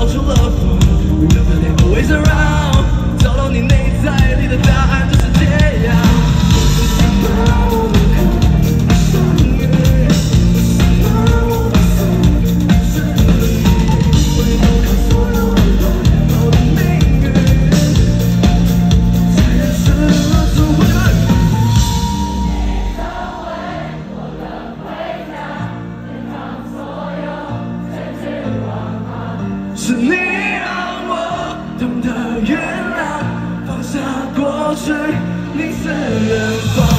找出了风，让它点个微笑让找到你内在里的答案，就是这样。喜欢我们可相遇，喜欢我们随时会偷看所有冷漠的命运，才认识了所谓的。 是你让我懂得原谅，放下过去，你自然放。